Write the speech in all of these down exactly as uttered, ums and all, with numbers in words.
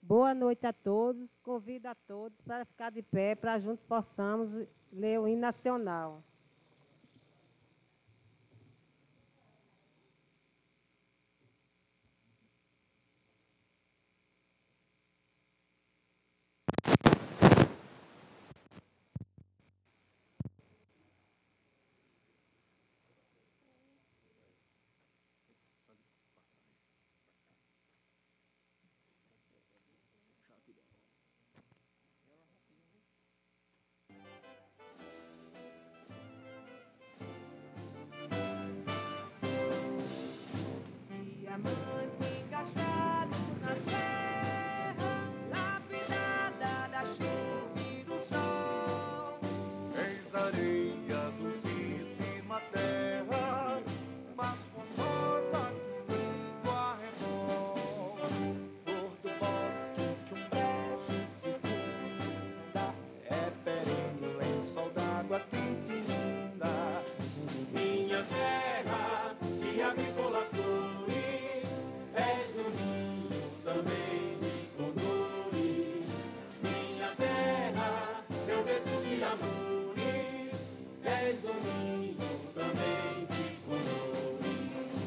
Boa noite a todos. Convido a todos para ficar de pé, para juntos possamos ler o hino nacional. Diamante encaixado na serra, lapidada da chuva e do sol. És areia dulcíssima terra, mais formosa que um arrebol. Flor do bosque que um brejo circunda, é perene lençol d'água que te inunda. Minha terra de agrícolas flores, és um ninho também de condores. Minha terra, meu berço de amores, és um ninho também de condores.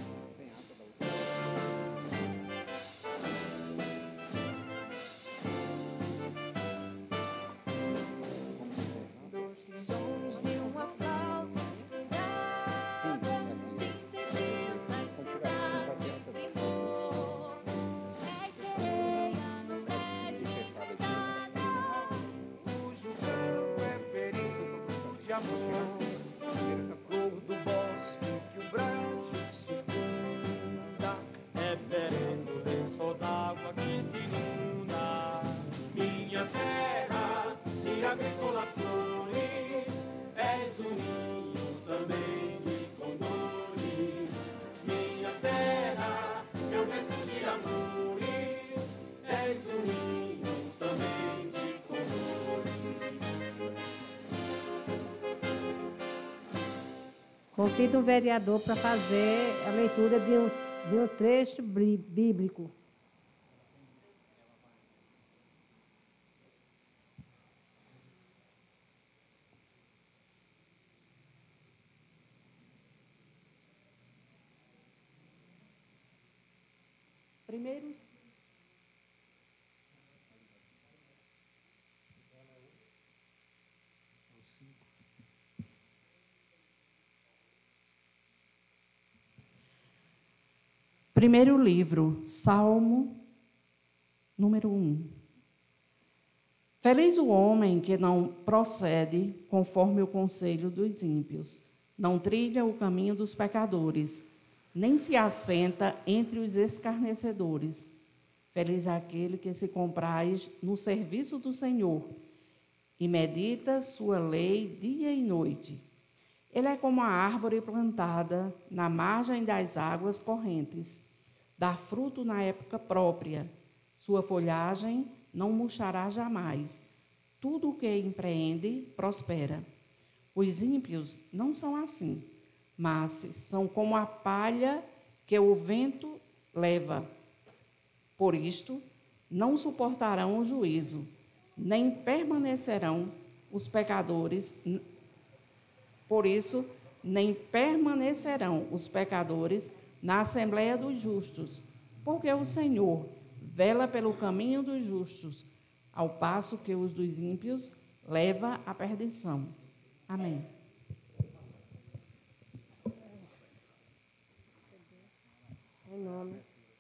Doces sons de uma flauta inspirada sintetiza a cidade de primor. És sereia no brejo encantada, Cujo canto é perigo de amor. Flor do bosque que o brejo circunda, é perene lençol d'água que te inunda. Minha terra de agrícolas flores, és um ninho também de condores. Minha terra, meu berço de amores, és um ninho também de condores. Convido o vereador para fazer a leitura de um, de um trecho bí- bíblico. Primeiro, Primeiro livro, Salmo, número um. Feliz o homem que não procede conforme o conselho dos ímpios, não trilha o caminho dos pecadores, nem se assenta entre os escarnecedores. Feliz é aquele que se compraz no serviço do Senhor e medita sua lei dia e noite. Ele é como a árvore plantada na margem das águas correntes, dá fruto na época própria, sua folhagem não murchará jamais. Tudo o que empreende prospera. Os ímpios não são assim, mas são como a palha que o vento leva. Por isto, não suportarão o juízo, nem permanecerão os pecadores. Por isso, nem permanecerão os pecadores na Assembleia dos Justos, porque o Senhor vela pelo caminho dos justos, ao passo que os dos ímpios leva à perdição. Amém. em nome,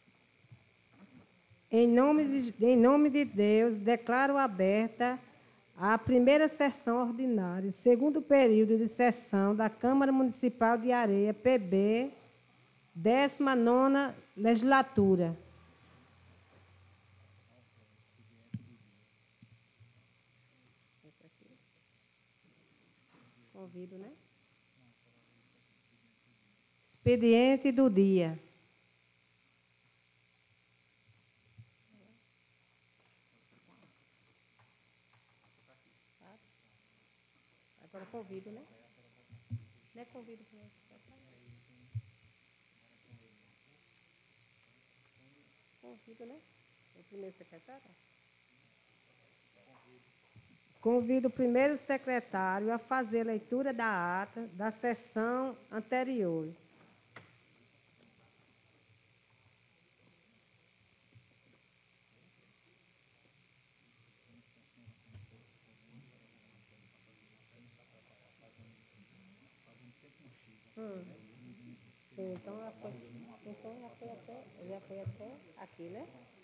em nome de, em nome de Deus, declaro aberta a primeira sessão ordinária, segundo período de sessão da Câmara Municipal de Areia, P B, décima nona legislatura. Convido, né? Expediente do dia. Agora convido, né? Não é convido para convido, né? O primeiro secretário? Convido o primeiro secretário a fazer a leitura da ata da sessão anterior. Hum. Sim, então já foi, então já foi até, já foi até aqui, né?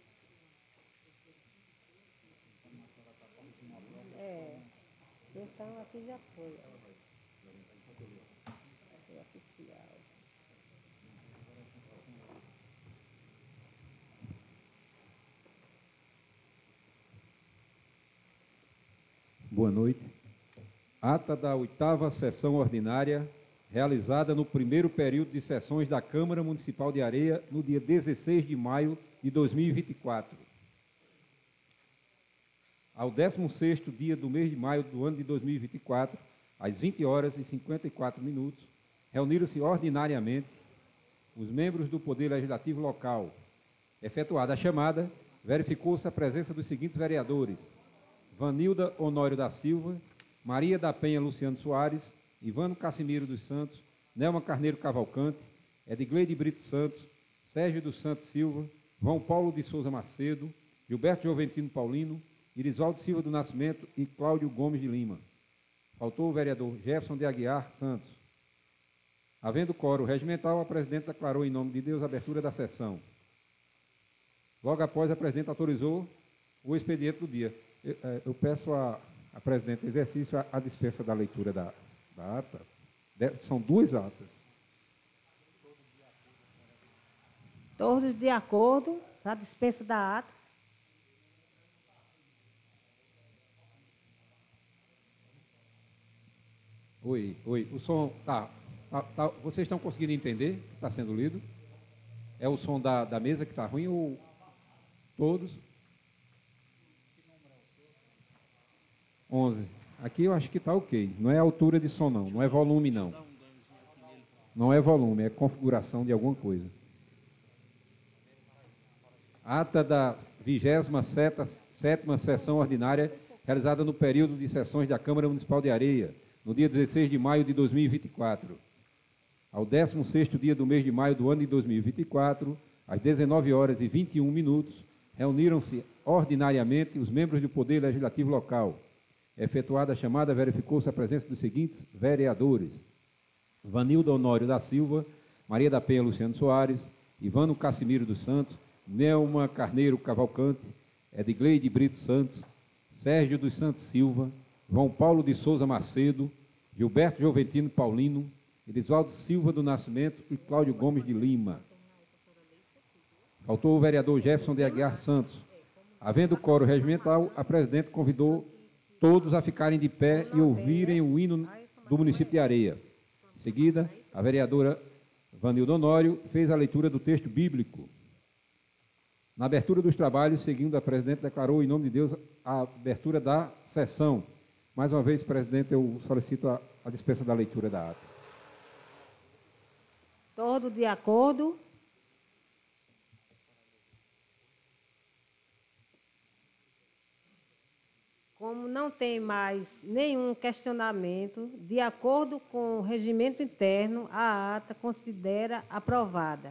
É. Então aqui já foi. Foi oficial. Boa noite. Ata da oitava sessão ordinária, realizada no primeiro período de sessões da Câmara Municipal de Areia, no dia dezesseis de maio de dois mil e vinte e quatro. Ao décimo sexto dia do mês de maio do ano de dois mil e vinte e quatro, às vinte horas e cinquenta e quatro minutos, reuniram-se ordinariamente os membros do Poder Legislativo Local. Efetuada a chamada, verificou-se a presença dos seguintes vereadores: Vanilda Honório da Silva, Maria da Penha Luciano Soares, Ivano Cassimiro dos Santos, Nelma Carneiro Cavalcante, Edgleide Brito Santos, Sérgio dos Santos Silva, João Paulo de Souza Macedo, Gilberto Joventino Paulino, Irisvaldo Silva do Nascimento e Cláudio Gomes de Lima. Faltou o vereador Jefferson de Aguiar Santos. Havendo quórum regimental, a presidente declarou em nome de Deus a abertura da sessão. Logo após, a presidente autorizou o expediente do dia. Eu, eu peço à, à presidente do exercício a, a dispensa da leitura da, da ata. De, são duas atas. Todos de acordo para a dispensa da ata. Oi, oi. O som tá, tá, tá. Vocês estão conseguindo entender o que está sendo lido? É o som da, da mesa que está ruim ou todos? onze. Aqui eu acho que está ok. Não é altura de som, não. Não é volume, não. Não é volume, é configuração de alguma coisa. Ata da vigésima sétima sessão ordinária, realizada no período de sessões da Câmara Municipal de Areia, no dia dezesseis de maio de dois mil e vinte e quatro. Ao décimo sexto dia do mês de maio do ano de dois mil e vinte e quatro, às dezenove horas e vinte e um minutos, reuniram-se ordinariamente os membros do Poder Legislativo Local. Efetuada a chamada, verificou-se a presença dos seguintes vereadores: Vanilda Honório da Silva, Maria da Penha Luciano Soares, Ivano Cassimiro dos Santos, Nelma Carneiro Cavalcante, Edgleide Brito Santos, Sérgio dos Santos Silva, João Paulo de Souza Macedo, Gilberto Joventino Paulino, Irisvaldo Silva do Nascimento e Cláudio Gomes de Lima. Faltou o vereador Jefferson de Aguiar Santos. Havendo quórum regimental, a presidente convidou todos a ficarem de pé e ouvirem o hino do município de Areia. Em seguida, a vereadora Vanilda Honório fez a leitura do texto bíblico. Na abertura dos trabalhos, seguindo, a presidente declarou em nome de Deus a abertura da sessão. Mais uma vez, presidente, eu solicito a, a dispensa da leitura da ata. Todo de acordo. Como não tem mais nenhum questionamento, de acordo com o regimento interno, a ata considera aprovada.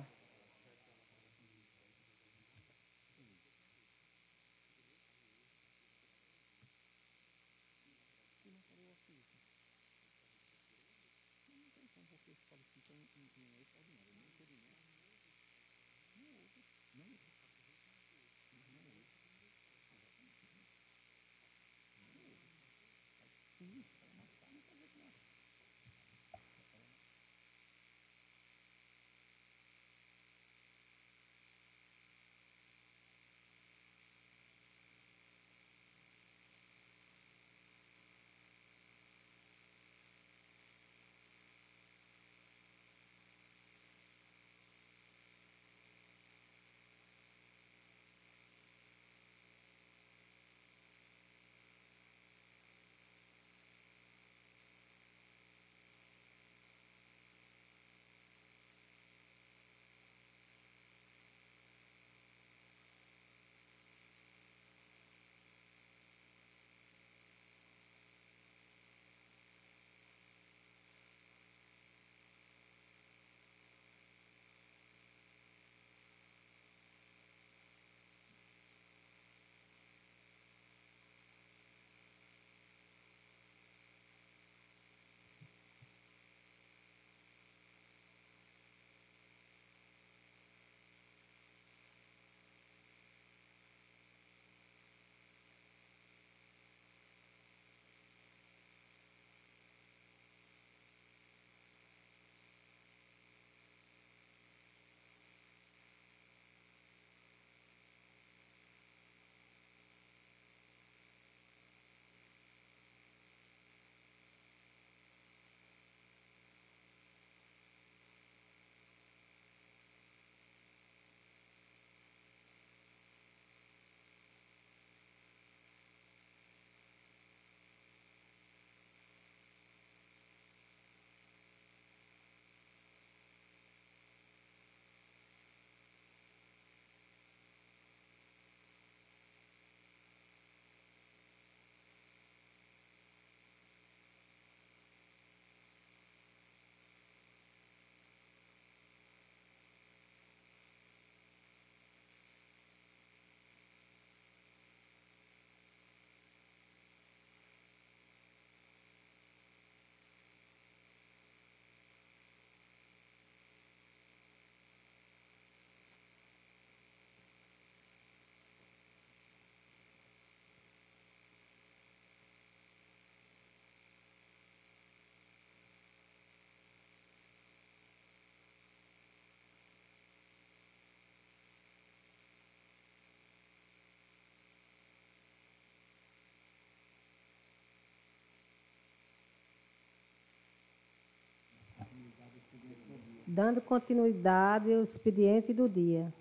dando continuidade ao expediente do dia.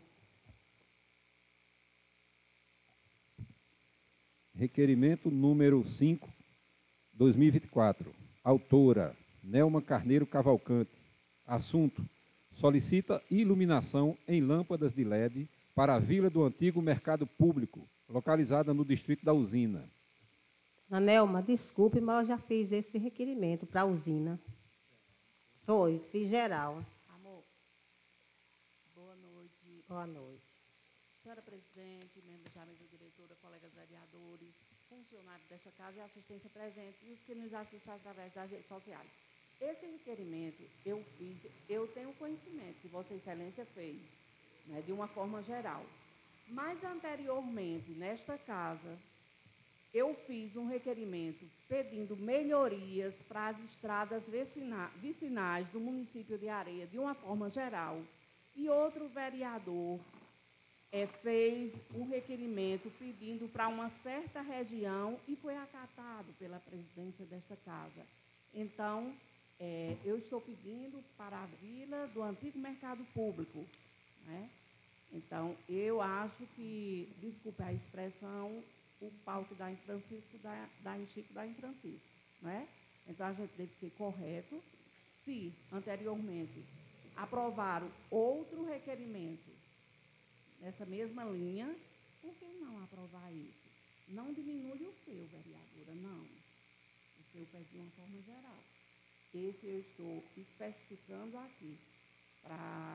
Requerimento número cinco, dois mil e vinte e quatro. Autora, Nelma Carneiro Cavalcante. Assunto, solicita iluminação em lâmpadas de L E D para a Vila do Antigo Mercado Público, localizada no distrito da Usina. Nelma, desculpe, mas eu já fiz esse requerimento para a usina. Foi, fiz geral. Amor, boa noite. Boa noite. Senhora Presidente, membros da mesa diretora, colegas vereadores, funcionários desta casa e assistência presente e os que nos assistem através das redes sociais. Esse requerimento eu fiz, eu tenho conhecimento que Vossa Excelência fez, né, de uma forma geral. Mas anteriormente, nesta casa, eu fiz um requerimento pedindo melhorias para as estradas vicina- vicinais do município de Areia, de uma forma geral. E outro vereador é, fez um requerimento pedindo para uma certa região e foi acatado pela presidência desta casa. Então, é, eu estou pedindo para a Vila do Antigo Mercado Público, né? Então, eu acho que, desculpe a expressão, o pau que dá em Francisco, dá, dá em Chico, dá em Francisco, né? Então, a gente deve ser correto. Se, anteriormente, aprovaram outro requerimento nessa mesma linha, por que não aprovar esse? Não diminui o seu, vereadora, não. O seu pede de uma forma geral. Esse eu estou especificando aqui, para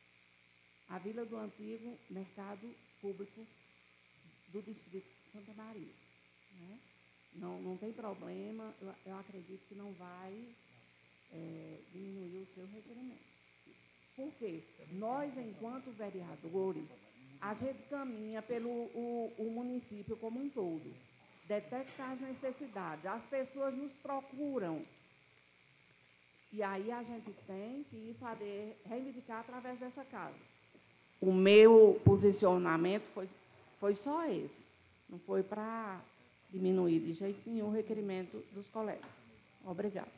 a Vila do Antigo Mercado Público do Distrito de Santa Maria, né? Não, não tem problema, eu, eu acredito que não vai é, diminuir o seu requerimento. Por quê? Nós, enquanto vereadores, a gente caminha pelo o, o município como um todo, detecta as necessidades, as pessoas nos procuram, e aí a gente tem que fazer, reivindicar através dessa casa. O meu posicionamento foi, foi só esse, não foi para diminuir de jeito nenhum o requerimento dos colegas. Obrigada.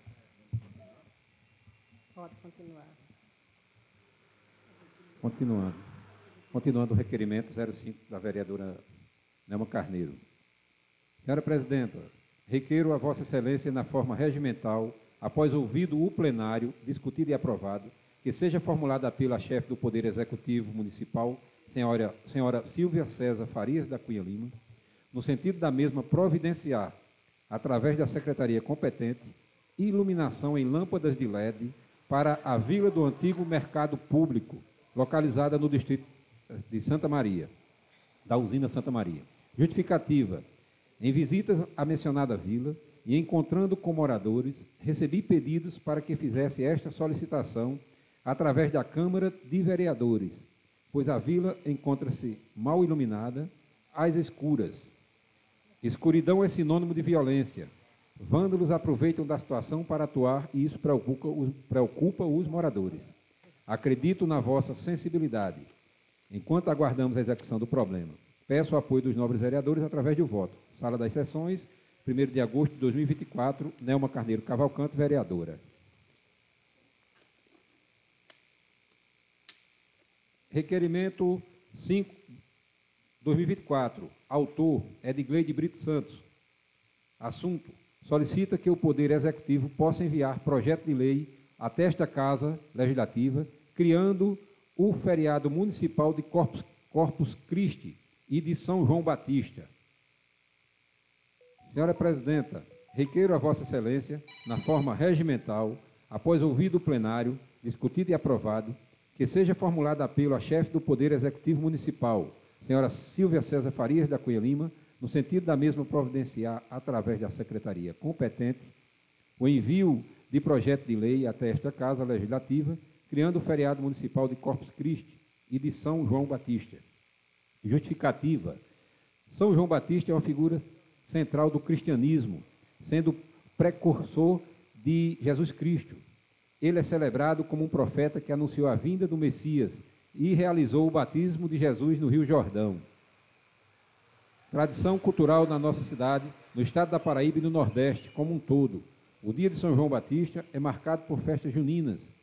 Pode continuar. Continuando. Continuando o requerimento zero cinco da vereadora Nelma Carneiro. Senhora Presidenta, requeiro a Vossa Excelência na forma regimental, após ouvido o plenário, discutido e aprovado, que seja formulada pela chefe do Poder Executivo Municipal, senhora, senhora Silvia César Farias da Cunha Lima, no sentido da mesma providenciar, através da Secretaria competente, iluminação em lâmpadas de L E D para a Vila do Antigo Mercado Público, localizada no distrito de Santa Maria, da usina Santa Maria. Justificativa. Em visitas à mencionada vila e encontrando com moradores, recebi pedidos para que fizesse esta solicitação através da Câmara de Vereadores, pois a vila encontra-se mal iluminada, às escuras. Escuridão é sinônimo de violência. Vândalos aproveitam da situação para atuar e isso preocupa os, preocupa os moradores. Acredito na vossa sensibilidade. Enquanto aguardamos a execução do problema, peço o apoio dos nobres vereadores através do voto. Sala das Sessões, primeiro de agosto de dois mil e vinte e quatro, Nelma Carneiro Cavalcante, vereadora. Requerimento cinco, dois mil e vinte e quatro. Autor, Edgleide Brito Santos. Assunto, solicita que o Poder Executivo possa enviar projeto de lei até esta Casa Legislativa, criando o feriado municipal de Corpus, Corpus Christi e de São João Batista. Senhora Presidenta, requeiro a Vossa Excelência, na forma regimental, após ouvido o plenário, discutido e aprovado, que seja formulado apelo à chefe do Poder Executivo Municipal, senhora Silvia César Farias da Cunha Lima, no sentido da mesma providenciar, através da Secretaria competente, o envio de projeto de lei até esta Casa Legislativa, criando o feriado municipal de Corpus Christi e de São João Batista. Justificativa. São João Batista é uma figura central do cristianismo, sendo precursor de Jesus Cristo. Ele é celebrado como um profeta que anunciou a vinda do Messias e realizou o batismo de Jesus no Rio Jordão. Tradição cultural na nossa cidade, no estado da Paraíba e no Nordeste como um todo. O dia de São João Batista é marcado por festas juninas,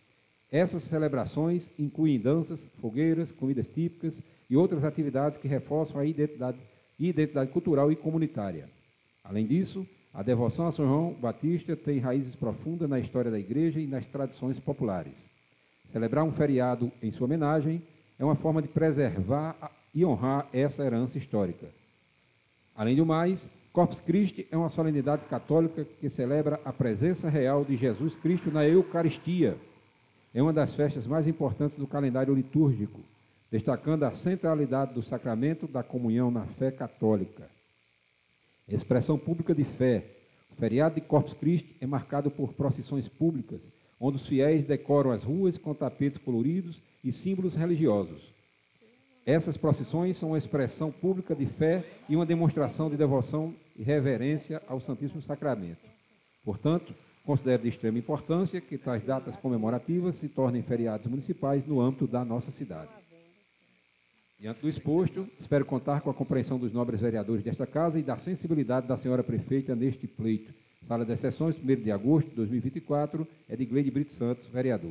Essas celebrações incluem danças, fogueiras, comidas típicas e outras atividades que reforçam a identidade, identidade cultural e comunitária. Além disso, a devoção a São João Batista tem raízes profundas na história da Igreja e nas tradições populares. Celebrar um feriado em sua homenagem é uma forma de preservar e honrar essa herança histórica. Além do mais, Corpus Christi é uma solenidade católica que celebra a presença real de Jesus Cristo na Eucaristia. É uma das festas mais importantes do calendário litúrgico, destacando a centralidade do sacramento da comunhão na fé católica. Expressão pública de fé. O feriado de Corpus Christi é marcado por procissões públicas, onde os fiéis decoram as ruas com tapetes coloridos e símbolos religiosos. Essas procissões são uma expressão pública de fé e uma demonstração de devoção e reverência ao Santíssimo Sacramento. Portanto, considero de extrema importância que tais datas comemorativas se tornem feriados municipais no âmbito da nossa cidade. Diante do exposto, espero contar com a compreensão dos nobres vereadores desta Casa e da sensibilidade da senhora prefeita neste pleito. Sala de Sessões, primeiro de agosto de dois mil e vinte e quatro, Edgleide Brito Santos, vereador.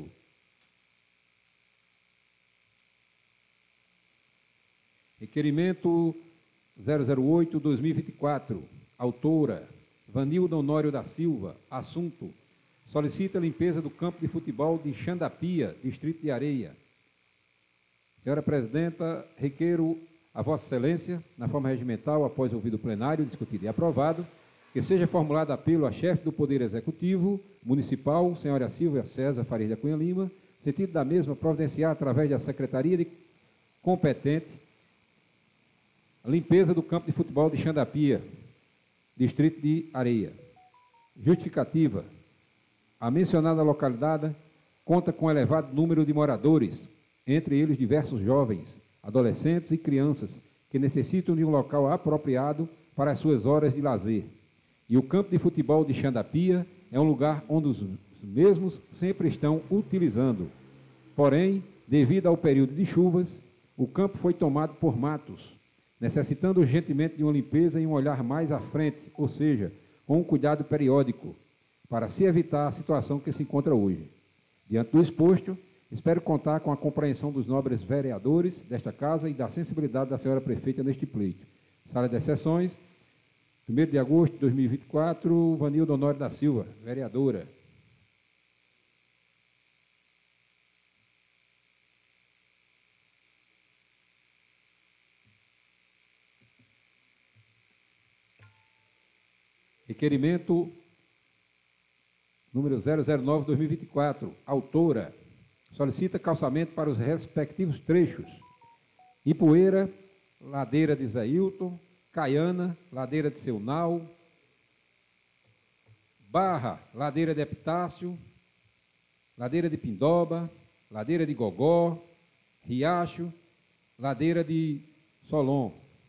Requerimento zero zero oito, dois mil e vinte e quatro, autora Vanilda Honório da Silva, assunto: solicita a limpeza do campo de futebol de Xandapia, distrito de Areia. Senhora Presidenta, requeiro a Vossa Excelência, na forma regimental, após ouvido o plenário, discutido e aprovado, que seja formulado apelo à chefe do Poder Executivo Municipal, senhora Silvia César Farias da Cunha Lima, sentido da mesma providenciar, através da Secretaria de competente, a limpeza do campo de futebol de Xandapia, distrito de Areia. Justificativa: a mencionada localidade conta com elevado número de moradores, entre eles diversos jovens, adolescentes e crianças, que necessitam de um local apropriado para as suas horas de lazer. E o campo de futebol de Xandapia é um lugar onde os mesmos sempre estão utilizando. Porém, devido ao período de chuvas, o campo foi tomado por matos, necessitando urgentemente de uma limpeza e um olhar mais à frente, ou seja, com um cuidado periódico, para se evitar a situação que se encontra hoje. Diante do exposto, espero contar com a compreensão dos nobres vereadores desta Casa e da sensibilidade da senhora prefeita neste pleito. Sala de Sessões, primeiro de agosto de dois mil e vinte e quatro, Vanilda Honório da Silva, vereadora. Requerimento número zero zero nove, dois mil e vinte e quatro, autora, solicita calçamento para os respectivos trechos: Ipueira, ladeira de Zailton, Caiana, ladeira de Seunal, Barra, ladeira de Epitácio, ladeira de Pindoba, ladeira de Gogó, Riacho, ladeira de Solon.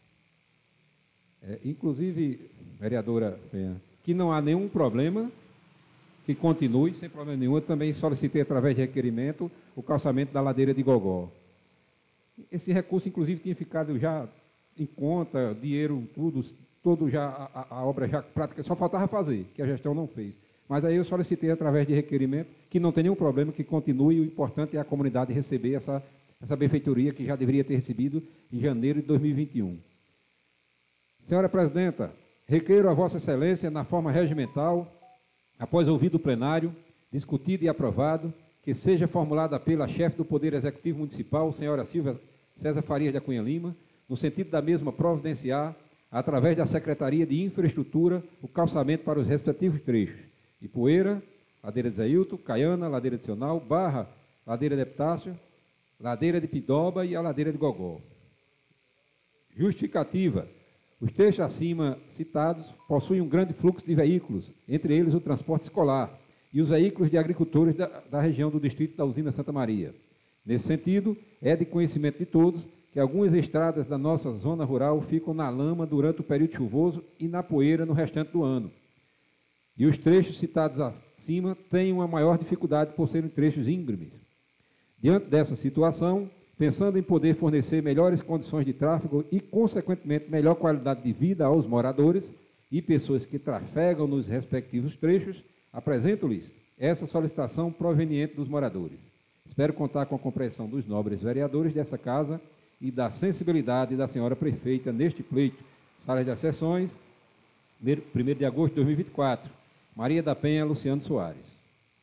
É, inclusive, vereadora Penha, que não há nenhum problema, que continue, sem problema nenhum. Eu também solicitei, através de requerimento, o calçamento da ladeira de Gogó. Esse recurso, inclusive, tinha ficado já em conta, dinheiro, tudo, todo já, a, a obra já prática, só faltava fazer, que a gestão não fez. Mas aí eu solicitei, através de requerimento, que não tem nenhum problema, que continue. O importante é a comunidade receber essa, essa benfeitoria que já deveria ter recebido em janeiro de dois mil e vinte e um. Senhora Presidenta, requeiro a Vossa Excelência, na forma regimental, após ouvido o plenário, discutido e aprovado, que seja formulada pela chefe do Poder Executivo Municipal, senhora Silvia César Farias da Cunha Lima, no sentido da mesma providenciar, através da Secretaria de Infraestrutura, o calçamento para os respectivos trechos: Ipueira, ladeira de Zailton, Caiana, ladeira de Seunal, Barra, ladeira de Epitácio, ladeira de Pindoba e a ladeira de Gogó. Justificativa: os trechos acima citados possuem um grande fluxo de veículos, entre eles o transporte escolar e os veículos de agricultores da, da região do distrito da Usina Santa Maria. Nesse sentido, é de conhecimento de todos que algumas estradas da nossa zona rural ficam na lama durante o período chuvoso e na poeira no restante do ano. E os trechos citados acima têm uma maior dificuldade por serem trechos íngremes. Diante dessa situação, pensando em poder fornecer melhores condições de tráfego e, consequentemente, melhor qualidade de vida aos moradores e pessoas que trafegam nos respectivos trechos, apresento-lhes essa solicitação proveniente dos moradores. Espero contar com a compreensão dos nobres vereadores dessa casa e da sensibilidade da senhora prefeita neste pleito. Sala de sessões, primeiro de agosto de dois mil e vinte e quatro. Maria da Penha Luciano Soares.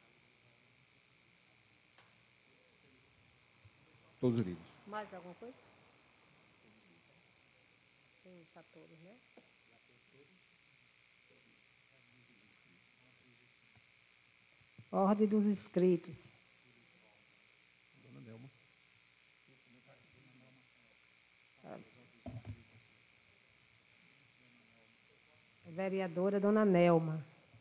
Todos os livros. Mais alguma coisa? Sim, para todos, né? Ordem dos inscritos. Dona Nelma. Vereadora Dona Nelma.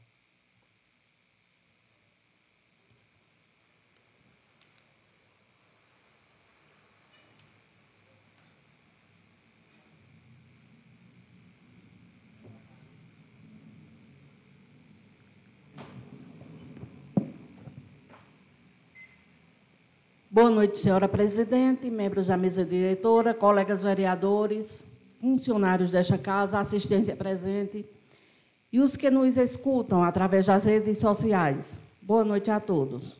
Boa noite, senhora presidente, membros da mesa diretora, colegas vereadores, funcionários desta casa, assistência presente e os que nos escutam através das redes sociais. Boa noite a todos.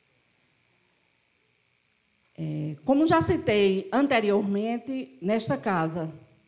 É, como já citei anteriormente, nesta casa,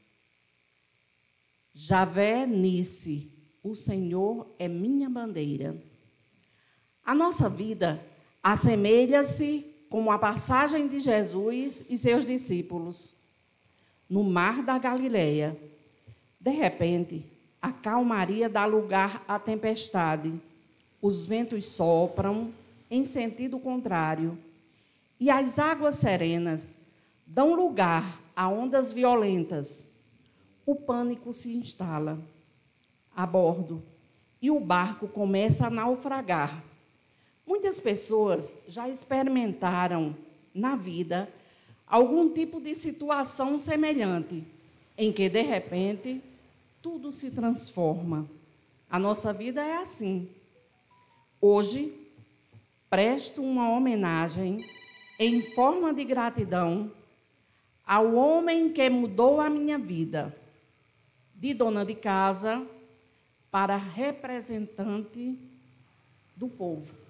Javé Nice, o Senhor é minha bandeira. A nossa vida assemelha-se como a passagem de Jesus e seus discípulos no mar da Galileia. De repente, a calmaria dá lugar à tempestade. Os ventos sopram em sentido contrário e as águas serenas dão lugar a ondas violentas. O pânico se instala a bordo e o barco começa a naufragar. Muitas pessoas já experimentaram na vida algum tipo de situação semelhante, em que, de repente, tudo se transforma. A nossa vida é assim. Hoje, presto uma homenagem em forma de gratidão ao homem que mudou a minha vida, de dona de casa para representante do povo.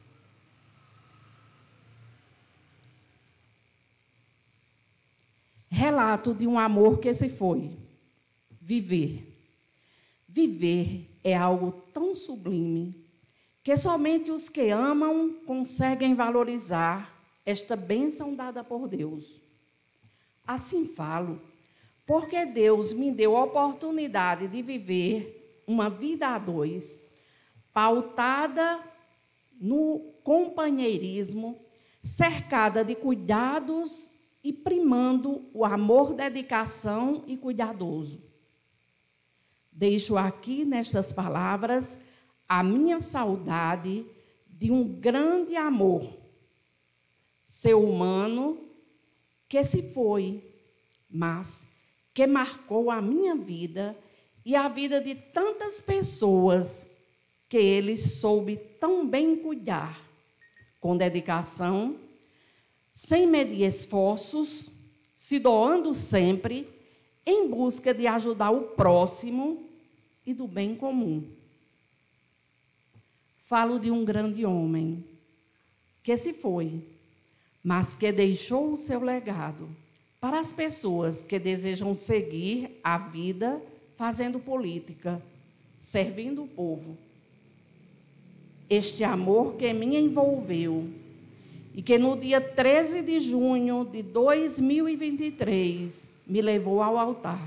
Relato de um amor que se foi. Viver. Viver é algo tão sublime que somente os que amam conseguem valorizar esta bênção dada por Deus. Assim falo, porque Deus me deu a oportunidade de viver uma vida a dois, pautada no companheirismo, cercada de cuidados e primando o amor, dedicação e cuidadoso. Deixo aqui, nestas palavras, a minha saudade de um grande amor, ser humano que se foi, mas que marcou a minha vida e a vida de tantas pessoas que ele soube tão bem cuidar, com dedicação, sem medir esforços, se doando sempre, em busca de ajudar o próximo e do bem comum. Falo de um grande homem que se foi, mas que deixou o seu legado para as pessoas que desejam seguir a vida fazendo política, servindo o povo. Este amor que me envolveu e que no dia treze de junho de dois mil e vinte e três me levou ao altar,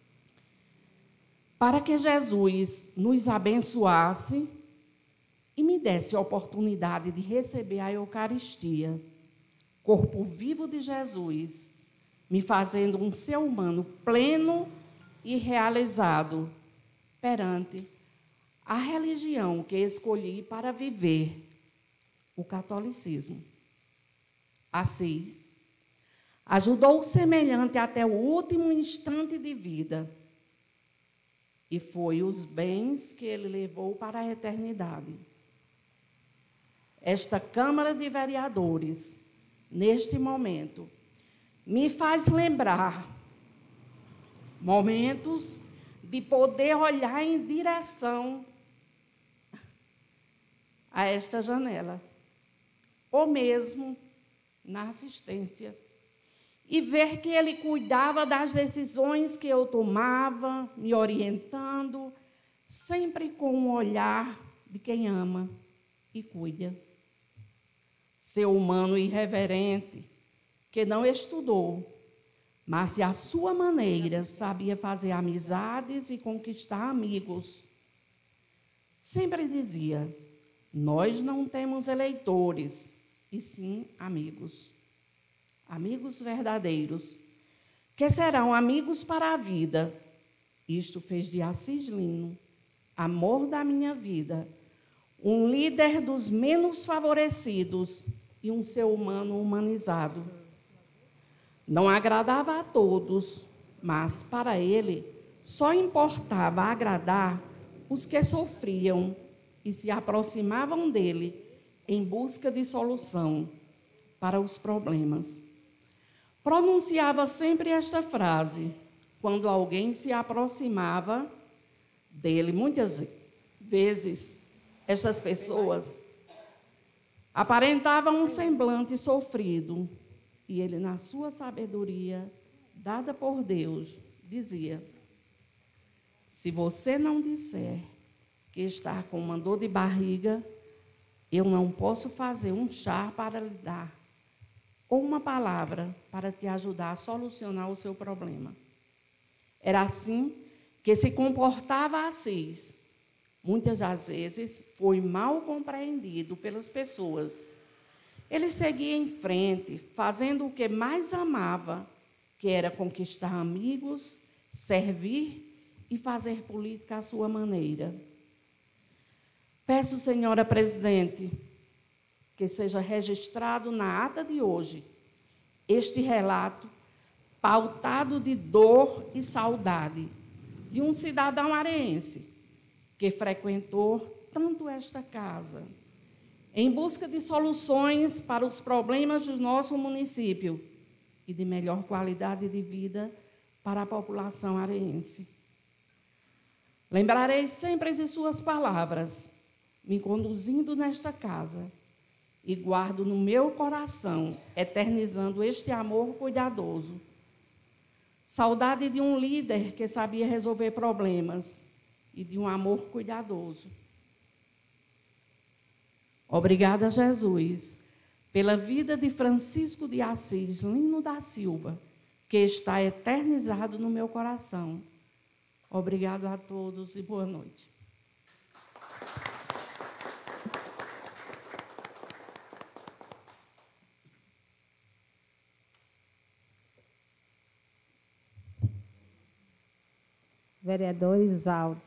para que Jesus nos abençoasse e me desse a oportunidade de receber a Eucaristia, corpo vivo de Jesus, me fazendo um ser humano pleno e realizado perante a religião que escolhi para viver, o catolicismo. Assis ajudou o semelhante até o último instante de vida e foi os bens que ele levou para a eternidade. Esta Câmara de Vereadores, neste momento, me faz lembrar momentos de poder olhar em direção a esta janela, ou mesmo na assistência e ver que ele cuidava das decisões que eu tomava, me orientando, sempre com um olhar de quem ama e cuida. Ser humano irreverente, que não estudou, mas de a sua maneira sabia fazer amizades e conquistar amigos. Sempre dizia: nós não temos eleitores, e sim amigos. Amigos verdadeiros, que serão amigos para a vida. Isto fez de Assis Lino, amor da minha vida, um líder dos menos favorecidos e um ser humano humanizado. Não agradava a todos, mas para ele só importava agradar os que sofriam e se aproximavam dele em busca de solução para os problemas. Pronunciava sempre esta frase quando alguém se aproximava dele. Muitas vezes, estas pessoas aparentavam um semblante sofrido e ele, na sua sabedoria, dada por Deus, dizia: se você não disser que está com uma dor de barriga, eu não posso fazer um chá para lhe dar, ou uma palavra para te ajudar a solucionar o seu problema. Era assim que se comportava Assis. Muitas das vezes foi mal compreendido pelas pessoas. Ele seguia em frente, fazendo o que mais amava, que era conquistar amigos, servir e fazer política à sua maneira. Peço, senhora presidente, que seja registrado na ata de hoje este relato pautado de dor e saudade de um cidadão areense que frequentou tanto esta casa em busca de soluções para os problemas do nosso município e de melhor qualidade de vida para a população areense. Lembrarei sempre de suas palavras, me conduzindo nesta casa, e guardo no meu coração, eternizando este amor cuidadoso. Saudade de um líder que sabia resolver problemas e de um amor cuidadoso. Obrigada, Jesus, pela vida de Francisco de Assis Lino da Silva, que está eternizado no meu coração. Obrigado a todos e boa noite. Vereador Isvaldo.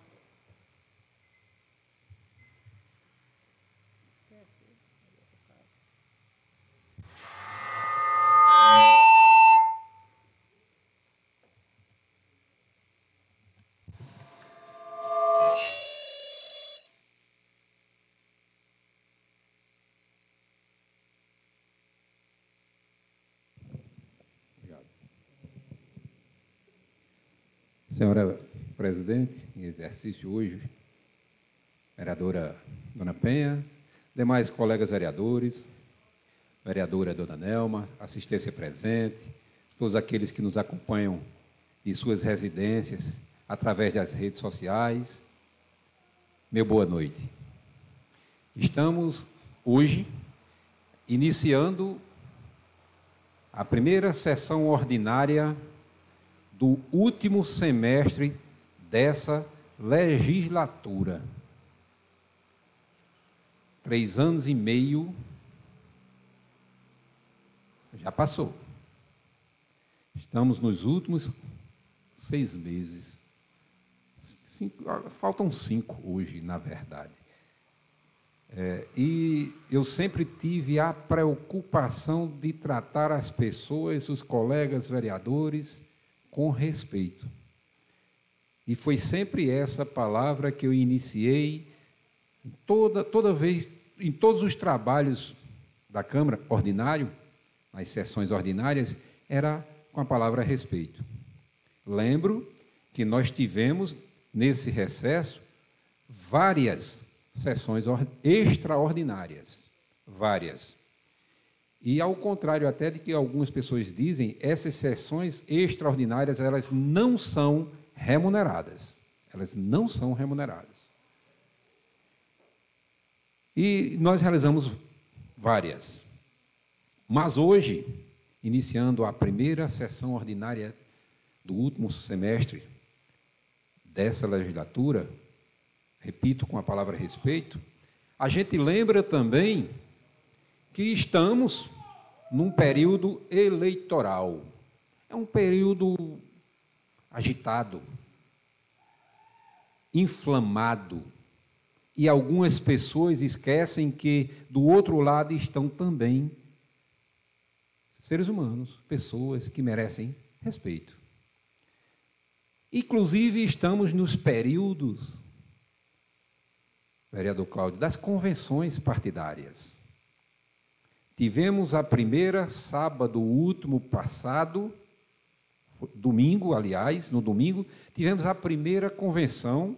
Senhora presidente, em exercício hoje, vereadora Dona Penha, demais colegas vereadores, vereadora Dona Nelma, assistência presente, todos aqueles que nos acompanham em suas residências, através das redes sociais, meu boa noite. Estamos hoje iniciando a primeira sessão ordinária do último semestre dessa legislatura. Três anos e meio já passou. Estamos nos últimos seis meses. Cinco, faltam cinco hoje, na verdade. É, e eu sempre tive a preocupação de tratar as pessoas, os colegas vereadores, com respeito. E foi sempre essa palavra que eu iniciei toda, toda vez, em todos os trabalhos da Câmara ordinário, nas sessões ordinárias, era com a palavra respeito. Lembro que nós tivemos, nesse recesso, várias sessões extraordinárias, várias. E, ao contrário até de que algumas pessoas dizem, essas sessões extraordinárias, elas não são remuneradas. Elas não são remuneradas. E nós realizamos várias. Mas hoje, iniciando a primeira sessão ordinária do último semestre dessa legislatura, repito com a palavra respeito, a gente lembra também que estamos num período eleitoral. É um período agitado, inflamado, e algumas pessoas esquecem que do outro lado estão também seres humanos, pessoas que merecem respeito. Inclusive, estamos nos períodos, vereador Cláudio, das convenções partidárias. Tivemos a primeira, sábado último passado, domingo, aliás, no domingo, tivemos a primeira convenção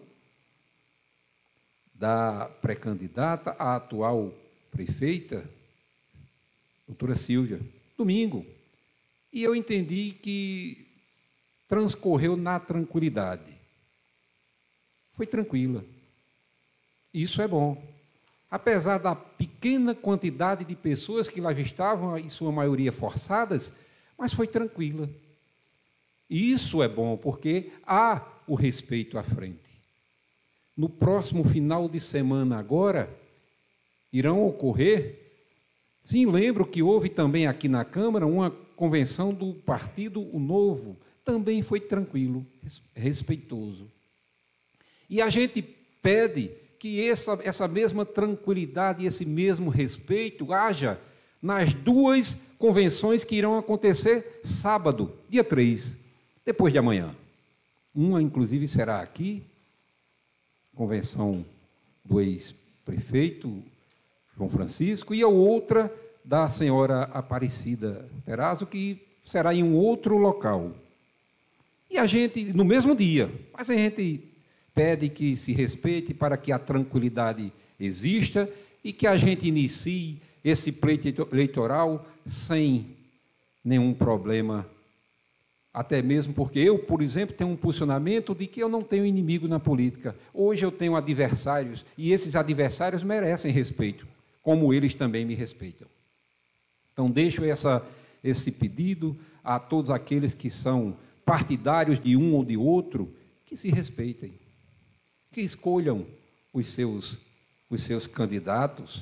da pré-candidata à atual prefeita, doutora Silvia, domingo. E eu entendi que transcorreu na tranquilidade. Foi tranquila. Isso é bom. Apesar da pequena quantidade de pessoas que lá estavam, em sua maioria forçadas, mas foi tranquila. E isso é bom, porque há o respeito à frente. No próximo final de semana agora, irão ocorrer, sim, lembro que houve também aqui na Câmara uma convenção do Partido o Novo, também foi tranquilo, respeitoso. E a gente pede que essa, essa mesma tranquilidade e esse mesmo respeito haja nas duas convenções que irão acontecer sábado, dia três, depois de amanhã. Uma, inclusive, será aqui, convenção do ex-prefeito João Francisco, e a outra da senhora Aparecida Perazzo, que será em um outro local. E a gente, no mesmo dia, mas a gente pede que se respeite para que a tranquilidade exista e que a gente inicie esse pleito eleitoral sem nenhum problema, até mesmo porque eu, por exemplo, tenho um posicionamento de que eu não tenho inimigo na política. Hoje eu tenho adversários, e esses adversários merecem respeito, como eles também me respeitam. Então, deixo essa, esse pedido a todos aqueles que são partidários de um ou de outro, que se respeitem, que escolham os seus, os seus candidatos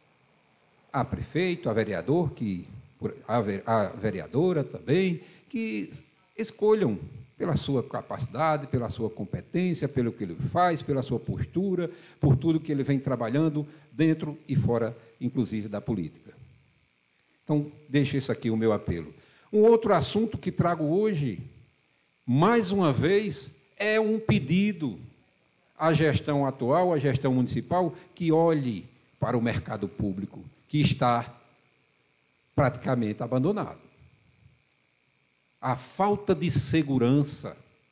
a prefeito, a vereador, que, a vereadora também, que escolham pela sua capacidade, pela sua competência, pelo que ele faz, pela sua postura, por tudo que ele vem trabalhando dentro e fora, inclusive, da política. Então, deixo isso aqui o meu apelo. Um outro assunto que trago hoje, mais uma vez, é um pedido à gestão atual, à gestão municipal, que olhe para o mercado público, que está praticamente abandonado. A falta de segurança,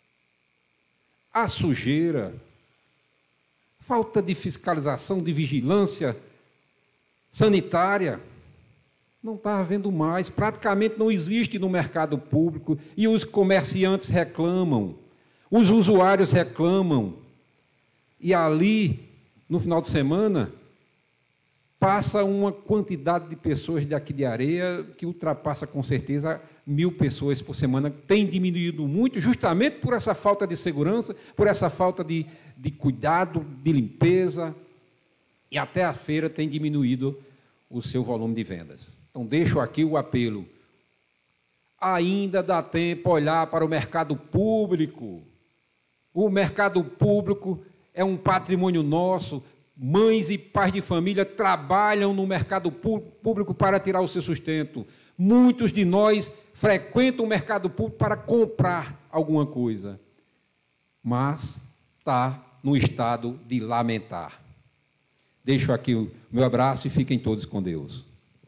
a sujeira, falta de fiscalização, de vigilância sanitária, não está havendo mais, praticamente não existe no mercado público, e os comerciantes reclamam, os usuários reclamam, e ali, no final de semana, passa uma quantidade de pessoas daqui de Areia que ultrapassa, com certeza, mil pessoas por semana. Tem diminuído muito, justamente por essa falta de segurança, por essa falta de, de cuidado, de limpeza, e até a feira tem diminuído o seu volume de vendas. Então, deixo aqui o apelo. Ainda dá tempo olhar para o mercado público. O mercado público é um patrimônio nosso. Mães e pais de família trabalham no mercado público para tirar o seu sustento. Muitos de nós frequentam o mercado público para comprar alguma coisa, mas está no estado de lamentar. Deixo aqui o meu abraço e fiquem todos com Deus.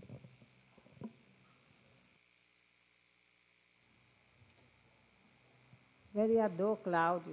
Vereador Cláudio.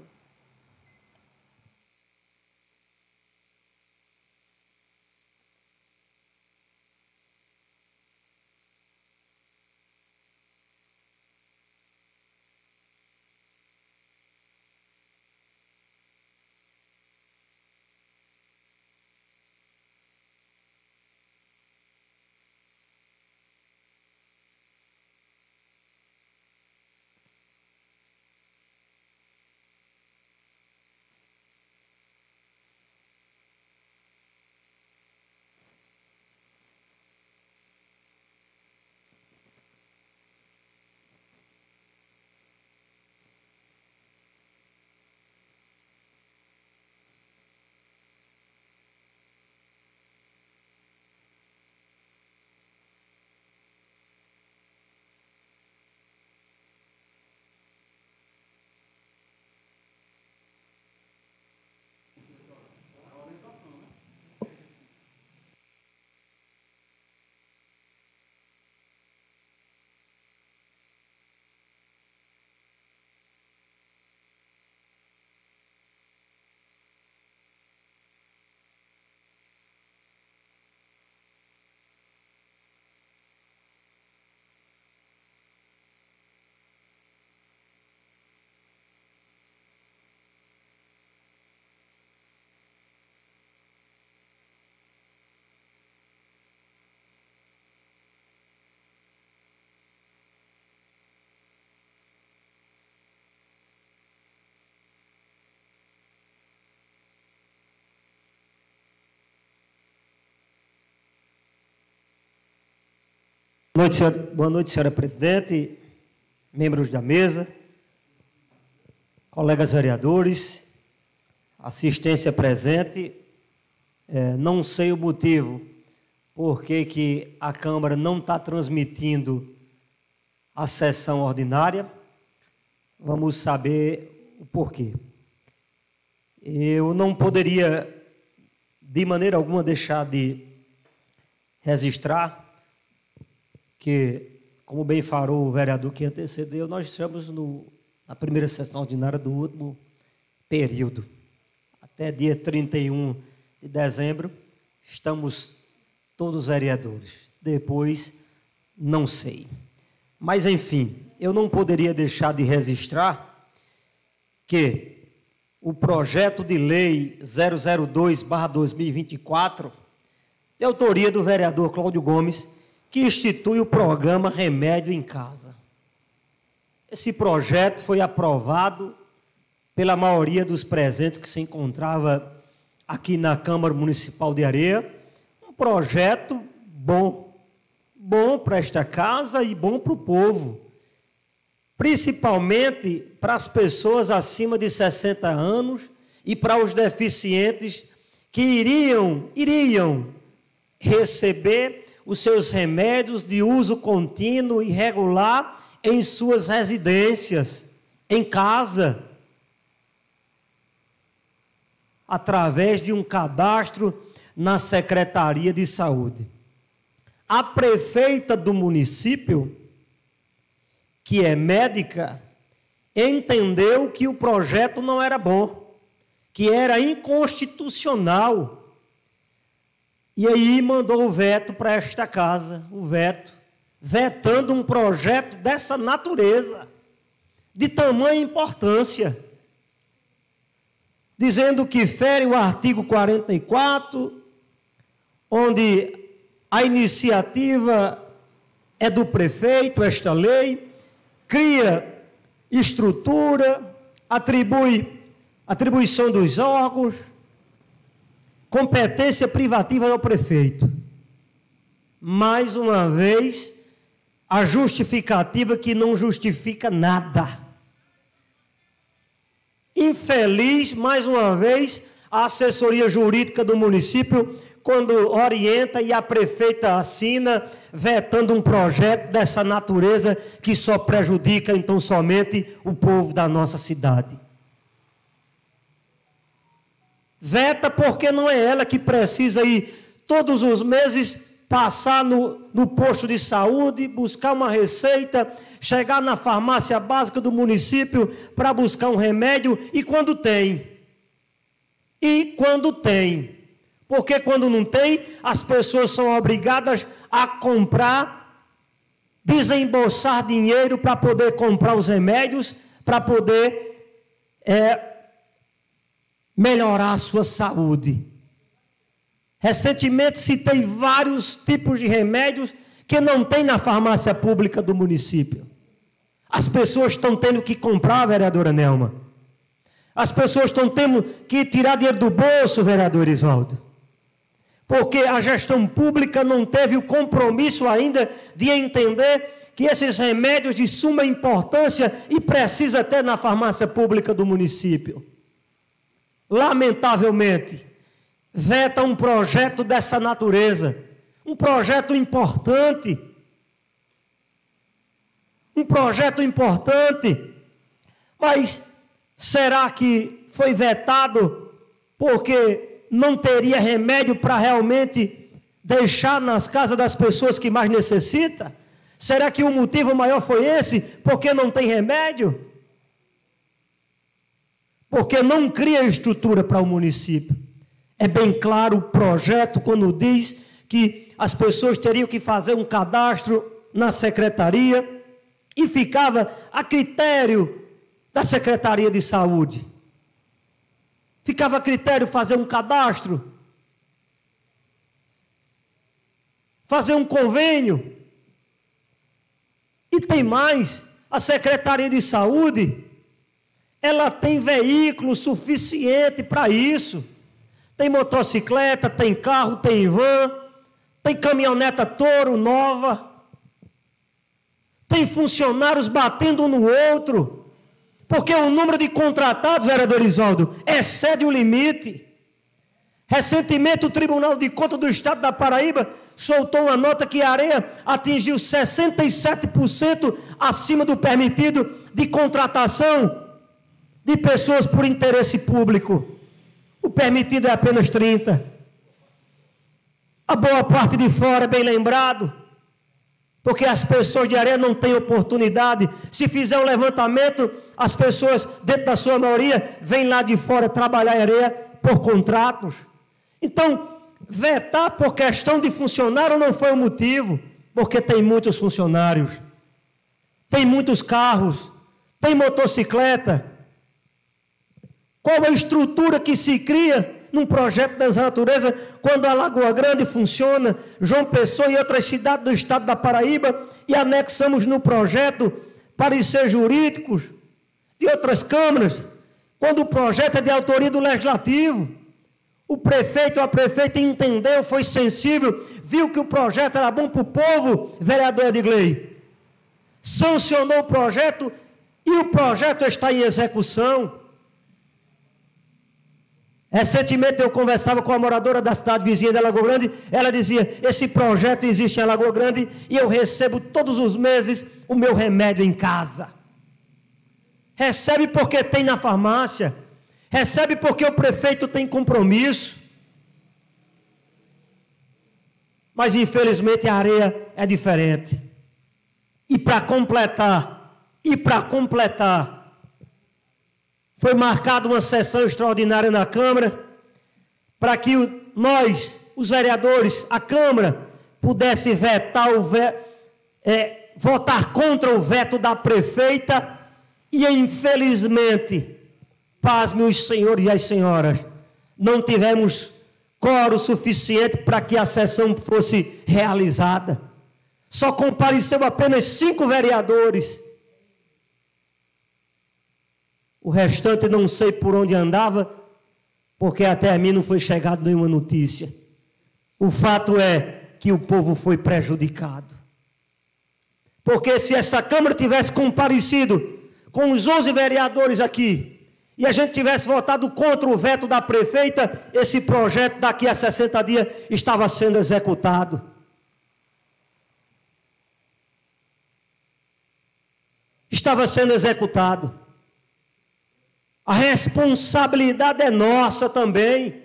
Boa noite, senhora, boa noite, senhora presidente, membros da mesa, colegas vereadores, assistência presente. É, não sei o motivo por que que a Câmara não está transmitindo a sessão ordinária. Vamos saber o porquê. Eu não poderia, de maneira alguma, deixar de registrar que, como bem falou o vereador que antecedeu, nós estamos no, na primeira sessão ordinária do último período. Até dia trinta e um de dezembro, estamos todos vereadores. Depois, não sei. Mas, enfim, eu não poderia deixar de registrar que o projeto de lei zero zero dois barra dois mil e vinte e quatro, de autoria do vereador Cláudio Gomes, que institui o programa Remédio em Casa. Esse projeto foi aprovado pela maioria dos presentes que se encontrava aqui na Câmara Municipal de Areia. Um projeto bom, bom para esta casa e bom para o povo, principalmente para as pessoas acima de sessenta anos e para os deficientes que iriam, iriam receber os seus remédios de uso contínuo e regular em suas residências, em casa, através de um cadastro na Secretaria de Saúde. A prefeita do município, que é médica, entendeu que o projeto não era bom, que era inconstitucional. E aí mandou o veto para esta casa, o veto, vetando um projeto dessa natureza, de tamanha importância, dizendo que fere o artigo quarenta e quatro, onde a iniciativa é do prefeito, esta lei, cria estrutura, atribui atribuição dos órgãos, competência privativa ao prefeito. Mais uma vez, a justificativa que não justifica nada. Infeliz, mais uma vez, a assessoria jurídica do município, quando orienta e a prefeita assina, vetando um projeto dessa natureza que só prejudica, então, somente o povo da nossa cidade. Veta porque não é ela que precisa ir todos os meses passar no, no posto de saúde, buscar uma receita, chegar na farmácia básica do município para buscar um remédio, e quando tem. E quando tem. Porque quando não tem, as pessoas são obrigadas a comprar, desembolsar dinheiro para poder comprar os remédios, para poder é, melhorar a sua saúde. Recentemente citei vários tipos de remédios que não tem na farmácia pública do município. As pessoas estão tendo que comprar, vereadora Nelma. As pessoas estão tendo que tirar dinheiro do bolso, vereador Isvaldo. Porque a gestão pública não teve o compromisso ainda de entender que esses remédios de suma importância e precisa ter na farmácia pública do município. Lamentavelmente, veta um projeto dessa natureza, um projeto importante, um projeto importante, mas será que foi vetado porque não teria remédio para realmente deixar nas casas das pessoas que mais necessitam? Será que o motivo maior foi esse, porque não tem remédio? Porque não cria estrutura para o município. É bem claro o projeto quando diz que as pessoas teriam que fazer um cadastro na secretaria e ficava a critério da Secretaria de Saúde. Ficava a critério fazer um cadastro, fazer um convênio. E tem mais, a Secretaria de Saúde, ela tem veículo suficiente para isso. Tem motocicleta, tem carro, tem van, tem caminhoneta Toro nova. tem funcionários batendo um no outro, porque o número de contratados, vereador Isoldo, excede o limite. Recentemente, o Tribunal de Contas do Estado da Paraíba soltou uma nota que a areia atingiu sessenta e sete por cento acima do permitido de contratação de pessoas por interesse público. O permitido é apenas trinta por cento. A boa parte de fora, bem lembrado, porque as pessoas de areia não têm oportunidade. Se fizer um levantamento, as pessoas, dentro da sua maioria, vêm lá de fora trabalhar em areia por contratos. Então, vetar por questão de funcionário não foi o motivo, porque tem muitos funcionários, tem muitos carros, tem motocicleta. Qual a estrutura que se cria num projeto dessa natureza, quando a Lagoa Grande funciona, João Pessoa e outras cidades do estado da Paraíba, e anexamos no projeto pareceres jurídicos de outras câmaras, quando o projeto é de autoria do Legislativo. O prefeito ou a prefeita entendeu, foi sensível, viu que o projeto era bom para o povo, vereador Edgley. Sancionou o projeto e o projeto está em execução. Recentemente eu conversava com a moradora da cidade vizinha de Lagoa Grande, ela dizia, esse projeto existe em Lagoa Grande e eu recebo todos os meses o meu remédio em casa. Recebe porque tem na farmácia, recebe porque o prefeito tem compromisso. Mas infelizmente a areia é diferente. E para completar, e para completar, foi marcada uma sessão extraordinária na Câmara para que o, nós, os vereadores, a Câmara, pudesse vetar o ve, é, votar contra o veto da prefeita e, infelizmente, pasme os senhores e as senhoras, não tivemos quórum suficiente para que a sessão fosse realizada. Só compareceu apenas cinco vereadores. O restante não sei por onde andava, porque até a mim não foi chegado nenhuma notícia. O fato é que o povo foi prejudicado. Porque se essa Câmara tivesse comparecido com os onze vereadores aqui, e a gente tivesse votado contra o veto da prefeita, esse projeto daqui a sessenta dias estava sendo executado. Estava sendo executado. A responsabilidade é nossa também.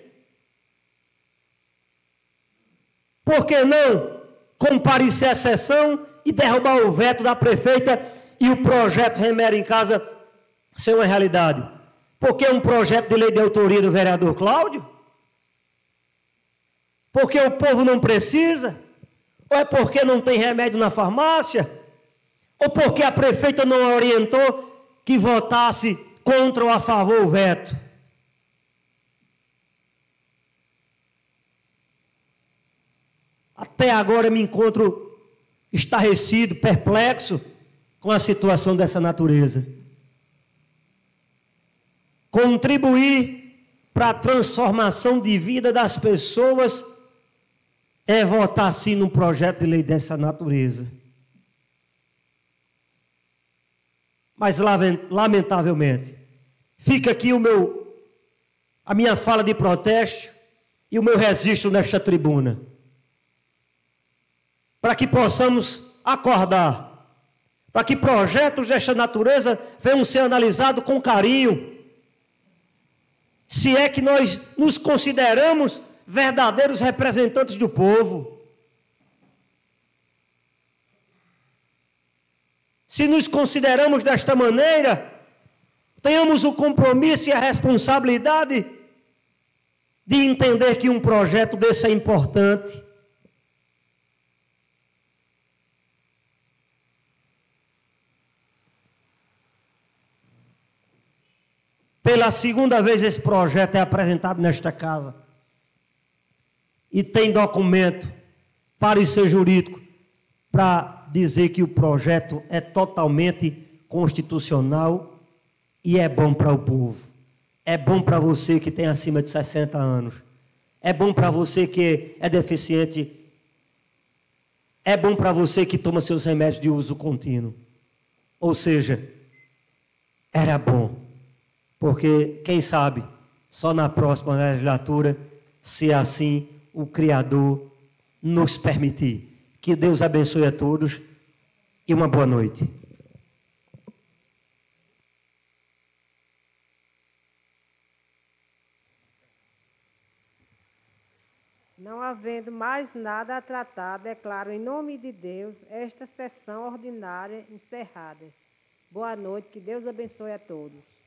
Por que não comparecer à sessão e derrubar o veto da prefeita e o projeto Remédio em Casa ser uma realidade? Porque é um projeto de lei de autoria do vereador Cláudio? Porque o povo não precisa? Ou é porque não tem remédio na farmácia? Ou porque a prefeita não orientou que votasse contra ou a favor o veto? Até agora eu me encontro estarrecido, perplexo com a situação dessa natureza. Contribuir para a transformação de vida das pessoas é votar sim num projeto de lei dessa natureza. Mas, lamentavelmente, fica aqui o meu, a minha fala de protesto e o meu registro nesta tribuna, para que possamos acordar, para que projetos desta natureza venham ser analisados com carinho, se é que nós nos consideramos verdadeiros representantes do povo. Se nos consideramos desta maneira, tenhamos o compromisso e a responsabilidade de entender que um projeto desse é importante. Pela segunda vez esse projeto é apresentado nesta casa. E tem documento, parecer jurídico, para dizer que o projeto é totalmente constitucional e é bom para o povo. É bom para você que tem acima de sessenta anos. É bom para você que é deficiente é bom para você que toma seus remédios de uso contínuo. Ou seja, era bom, porque, quem sabe, só na próxima legislatura, se assim o Criador nos permitir. Que Deus abençoe a todos e uma boa noite. Não havendo mais nada a tratar, declaro em nome de Deus esta sessão ordinária encerrada. Boa noite, que Deus abençoe a todos.